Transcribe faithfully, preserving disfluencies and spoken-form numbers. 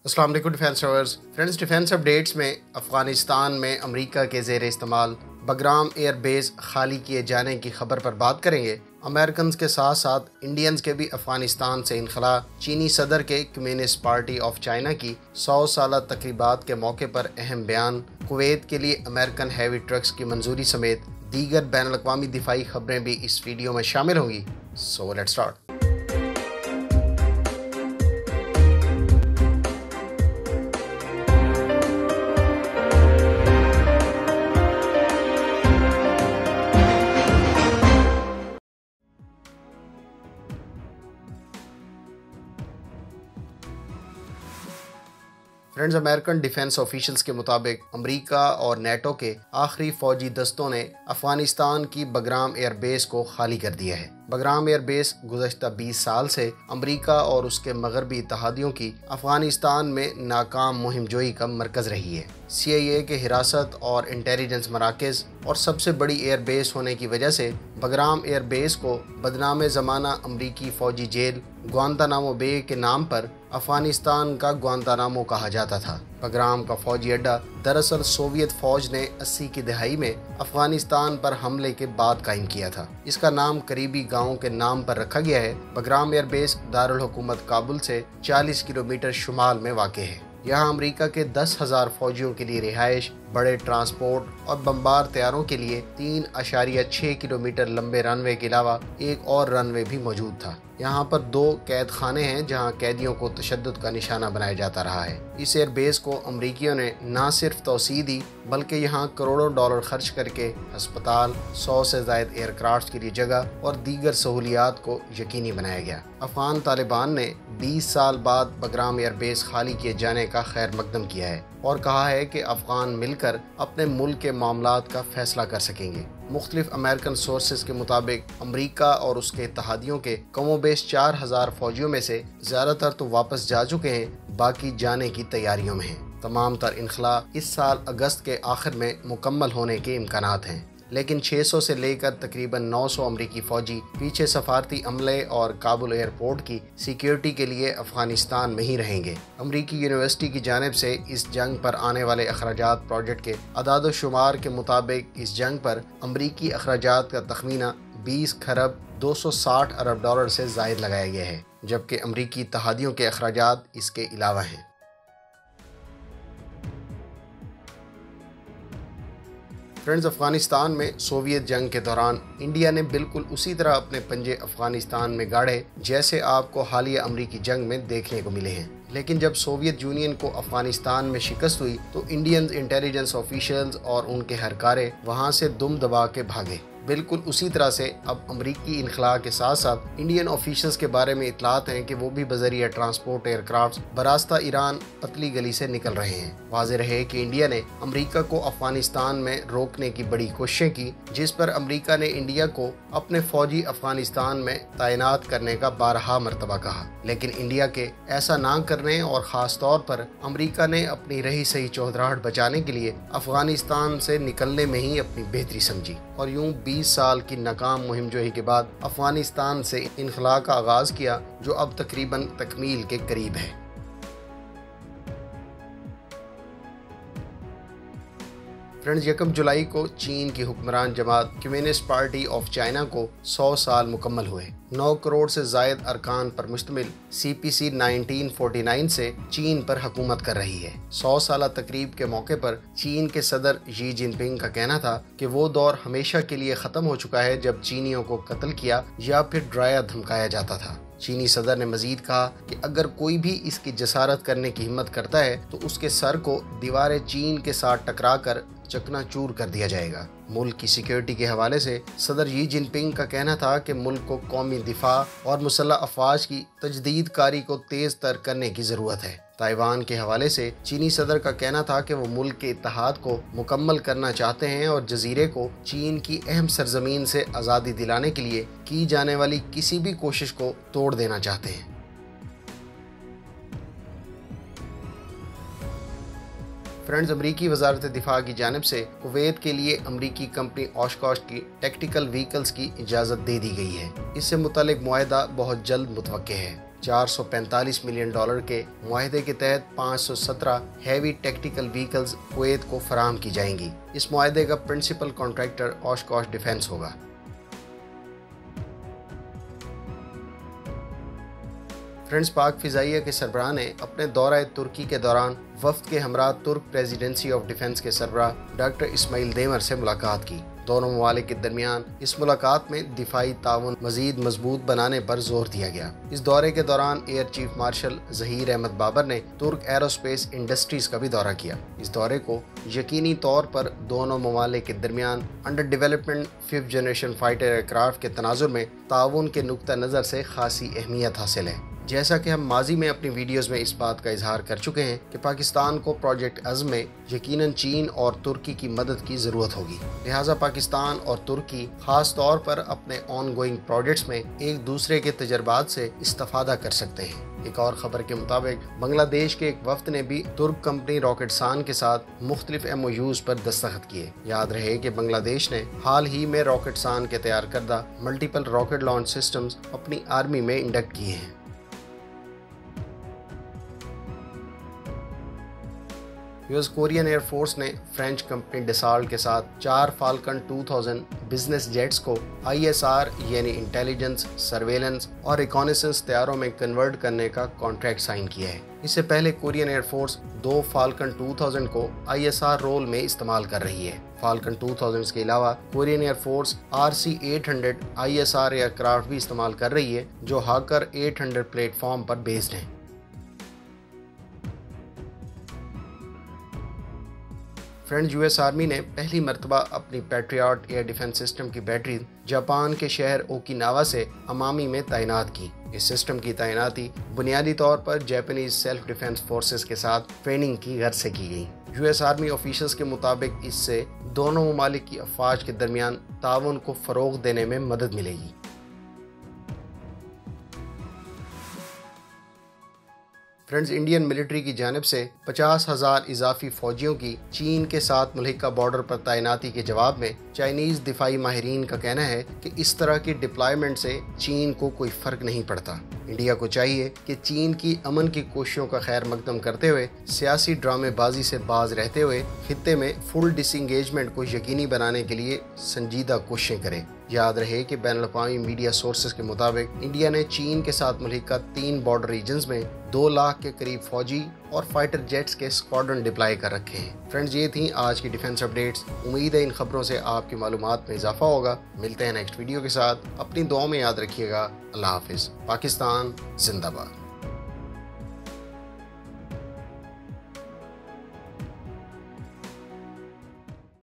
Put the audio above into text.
अस्सलाम वालेकुम defence lovers friends, defence updates में अफ़गानिस्तान में अमेरिका के ज़ेर इस्तेमाल बगराम एयर बेस खाली किए जाने की खबर पर बात करेंगे। अमेरिकन के साथ साथ इंडियंस के भी अफ़गानिस्तान से इनखला, चीनी सदर के कम्युनिस्ट पार्टी ऑफ चाइना की सौ साला तकरीबात के मौके पर अहम बयान, कुवैत के लिए अमेरिकन हैवी ट्रक्स की मंजूरी समेत दीगर बैनुल अक़वामी दिफाई खबरें भी इस वीडियो में शामिल होंगी। So let's start. Friends, American defence officials के मुताबिक अमेरिका और नेटो के आखिरी फौजी दस्तों ने अफगानिस्तान की बगराम एयर बेस को खाली कर दिया है। बगराम एयर बेस गुज़श्ता बीस साल से अमेरिका और उसके मगरबी इत्तहादियों की अफगानिस्तान में नाकाम मुहिम जोई का मरकज़ रही है। सी आई ए के हिरासत और इंटेलिजेंस मराकज़ और सबसे बड़ी एयर बेस होने की वजह से बगराम एयर बेस को बदनाम ज़माना अमरीकी फ़ौजी जेल ग्वांतानामो बे के नाम पर अफगानिस्तान का ग्वांतानामो कहा जाता था। बगराम का फौजी अड्डा दरअसल सोवियत फ़ौज ने अस्सी की दहाई में अफगानिस्तान पर हमले के बाद कायम किया था। इसका नाम करीबी गाँव के नाम पर रखा गया है। बगराम एयर बेस दारुल हुकूमत काबुल से चालीस किलोमीटर शुमाल में वाक़ है। यहाँ अमेरिका के दस हज़ार फौजियों के लिए रिहाइश, बड़े ट्रांसपोर्ट और बम्बार तैयारों के लिए तीन अशारिया छः किलोमीटर लंबे रनवे के अलावा एक और रनवे भी मौजूद था। यहाँ पर दो कैद खाने हैं जहाँ कैदियों को तशद्दुद का निशाना बनाया जाता रहा है। इस एयर बेस को अमरीकियों ने न सिर्फ तोसी दी बल्कि यहाँ करोड़ों डॉलर खर्च करके अस्पताल, सौ से ज़ायद एयरक्राफ्ट के लिए जगह और दीगर सहूलियात को यकीनी बनाया गया। अफगान तालिबान ने बीस साल बाद बगराम एयर बेस खाली किए जाने का खैर मकदम किया है और कहा है कि अफगान मिलकर अपने मुल्क के मामलात का फैसला कर सकेंगे। मुख्तलिफ अमेरिकन सोर्सेज के मुताबिक अमेरिका और उसके इत्तहादियों के कमोबेश चार हज़ार फौजियों में से ज़्यादातर तो वापस जा चुके हैं, बाकी जाने की तैयारियों में हैं। तमाम तर इनखला इस साल अगस्त के आखिर में मुकम्मल होने के इम्कानात हैं, लेकिन छः सौ से लेकर तकरीबन नौ सौ अमरीकी फ़ौजी पीछे सफारती अमले और काबुल एयरपोर्ट की सिक्योरिटी के लिए अफ़गानिस्तान में ही रहेंगे। अमरीकी यूनिवर्सिटी की जानिब से इस जंग पर आने वाले अखराजात प्रोजेक्ट के अदाद शुमार के मुताबिक इस जंग पर अमरीकी अखराजात का तखमीना बीस खरब दो सौ साठ अरब डॉलर से ज़ायद लगाया गया है, जबकि अमरीकी इत्तहादियों के अखराजात इसके अलावा हैं। फ्रेंड्स, अफ़गानिस्तान में सोवियत जंग के दौरान इंडिया ने बिल्कुल उसी तरह अपने पंजे अफ़गानिस्तान में गाड़े जैसे आपको हालिया अमरीकी जंग में देखने को मिले हैं। लेकिन जब सोवियत यूनियन को अफ़गानिस्तान में शिकस्त हुई तो इंडियन इंटेलिजेंस ऑफिशियल्स और उनके हरकारे वहाँ से दुम दबा के भागे। बिल्कुल उसी तरह से अब अमरीकी इनखला के साथ साथ इंडियन ऑफिशियल्स के बारे में इतलात हैं कि वो भी बजरिया ट्रांसपोर्ट एयरक्राफ्ट बरास्ता ईरान पतली गली से निकल रहे हैं। वाज़ेह रहे कि इंडिया ने अमरीका को अफ़गानिस्तान में रोकने की बड़ी कोशिशें की, जिस पर अमरीका ने इंडिया को अपने फ़ौजी अफ़गानिस्तान में तैनात करने का बारहा मरतबा कहा। लेकिन इंडिया के ऐसा ना करने और ख़ास तौर पर अमरीका ने अपनी रही सही चौधराहट बचाने के लिए अफ़गानिस्तान से निकलने में ही अपनी बेहतरी समझी और यूँ बीस साल की नाकाम मुहिम जोही के बाद अफ़गानिस्तान से इनखला का आगाज़ किया, जो अब तकरीबन तकमील के करीब है। फ्रेंड्स, यकम जुलाई को चीन की हुक्मरान जमात कम्युनिस्ट पार्टी ऑफ चाइना को सौ साल मुकम्मल हुए। नौ करोड़ से ज़ायद अरकान पर मुश्तमिल C P C nineteen forty nine से चीन पर हुकूमत कर रही है। सौ साला तकरीब के मौके पर चीन के सदर शी जिनपिंग का कहना था कि वो दौर हमेशा के लिए ख़त्म हो चुका है जब चीनियों को कत्ल किया या फिर डराया धमकाया जाता था। चीनी सदर ने मजीद कहा कि अगर कोई भी इसकी जसारत करने की हिम्मत करता है तो उसके सर को दीवार चीन के साथ टकरा कर चकनाचूर कर दिया जाएगा। मुल्क की सिक्योरिटी के हवाले से सदर शी जिनपिंग का कहना था कि मुल्क को कौमी दिफा और मुसल्लह अफवाज की तजदीद कारी को तेज तर करने की ज़रूरत है। ताइवान के हवाले से चीनी सदर का कहना था कि वो मुल्क के इत्तेहाद को मुकम्मल करना चाहते हैं और जजीरे को चीन की अहम सरजमीन से आज़ादी दिलाने के लिए की जाने वाली किसी भी कोशिश को तोड़ देना चाहते हैं। फ्रेंड्स, अमरीकी वजारत दिफा की जानिब से कुवैत के लिए अमरीकी कंपनी ओशकोश की टैक्टिकल व्हीकल्स की इजाज़त दे दी गई है। इससे मुतालिक मुआहदा बहुत जल्द मुतवक्के है। چار سو پینتالیس ملین ڈالر کے معاہدے کے تحت پانچ سو سترہ ہیوی ٹیکٹیکل وہیکلز کویت کو فراہم کی جائیں گی۔ اس معاہدے کا پرنسپل کانٹریکٹر اوشکوش ڈیفنس ہوگا۔ فرینڈز، پاک فضائیہ کے سربراہ نے اپنے دورہ ترکی کے دوران وفد کے ہمراہ ترک پریزیڈنسی آف ڈیفنس کے سربراہ ڈاکٹر اسماعیل دیمر سے ملاقات کی۔ دونوں ممالک کے درمیان اس ملاقات میں دفاعی تعاون مزید مضبوط بنانے پر زور دیا گیا۔ اس دورے کے دوران air chief marshal Zaheer Ahmed Babar نے ترک ایروسپیس انڈسٹریز کا بھی دورہ کیا۔ اس دورے کو یقینی طور پر دونوں ممالک کے درمیان under development fifth generation fighter aircraft کے تناظر میں تعاون کے نقطہ نظر سے خاصی اہمیت حاصل ہے۔ جیسا کہ ہم ماضی میں اپنی ویڈیوز میں اس بات کا اظہار کر چکے ہیں کہ پاکستان کو پروجیکٹ عزم میں یقیناً چین اور ترکی کی مدد کی ضرورت ہوگی، لہٰذا پاکستان اور ترکی خاص طور پر اپنے آن گوئنگ پروجیکٹس میں ایک دوسرے کے تجربات سے استفادہ کر سکتے ہیں۔ ایک اور خبر کے مطابق بنگلہ دیش کے ایک وفد نے بھی ترک کمپنی راکٹ سان کے ساتھ مختلف ایم او یوز پر دستخط کیے۔ یاد رہے کہ بنگلہ دیش نے حال ہی میں راکٹ سان کے تیار کردہ ملٹیپل راکٹ لانچ سسٹمز اپنی آرمی میں انڈکٹ کیے ہیں۔ یوز کورین ایئر فورس نے فرینچ کمپنی ڈسالٹ کے ساتھ چار فالکن دو ہزار بزنس جیٹس کو آئی ایس آر یعنی انٹیلیجنس، سرویلنس اور ریکانیسنس طیاروں میں کنورٹ کرنے کا کانٹریکٹ سائن کیا ہے۔ اس سے پہلے کورین ایئر فورس دو فالکن دو ہزار کو آئی ایس آر رول میں استعمال کر رہی ہے۔ فالکن دو ہزار کے علاوہ Korean air force R C آٹھ سو I S R aircraft بھی استعمال کر رہی ہے جو ہاکر آٹھ سو پلیٹ فارم پر بیسڈ ہیں۔ فرینڈز، یو ایس آرمی نے پہلی مرتبہ اپنی پیٹریاٹ ایئر ڈیفنس سسٹم کی بیٹری جاپان کے شہر اوکیناوا سے امامی میں تعینات کی۔ اس سسٹم کی تعیناتی بنیادی طور پر جاپانیز سیلف ڈیفنس فورسز کے ساتھ ٹریننگ کی غرض سے کی گئی۔ یو ایس آرمی آفیشلز کے مطابق اس سے دونوں ممالک کی افواج کے درمیان تعاون کو فروغ دینے میں مدد ملے گی۔ فرینڈز، انڈین ملٹری کی جانب سے پچاس ہزار اضافی فوجیوں کی چین کے ساتھ ملحقہ بارڈر پر تعیناتی کے جواب میں چائنیز دفاعی ماہرین کا کہنا ہے کہ اس طرح کی ڈپلائمنٹ سے چین کو کوئی فرق نہیں پڑتا۔ انڈیا کو چاہیے کہ چین کی امن کی کوششوں کا خیر مقدم کرتے ہوئے سیاسی ڈرامے بازی سے باز رہتے ہوئے خطے میں فل ڈس انگیجمنٹ کو یقینی بنانے کے لیے سنجیدہ کوششیں کرے۔ یاد رہے کہ بین الاقوامی میڈیا سورسز کے مطابق انڈیا نے چین کے ساتھ ملحقہ تین بارڈر ریجنز میں دو لاکھ کے قریب فوجی اور فائٹر جیٹس کے اسکواڈرن ڈپلائی کر رکھے ہیں۔ فرینڈز، یہ تھیں آج کی ڈیفنس اپڈیٹس۔ امید ہے ان خبروں سے آپ کی معلومات میں اضافہ ہوگا۔ ملتے ہیں نیکسٹ ویڈیو کے ساتھ۔ اپنی دعاؤں میں یاد رکھیے گا۔ اللہ حافظ۔ پاکستان زندہ باد۔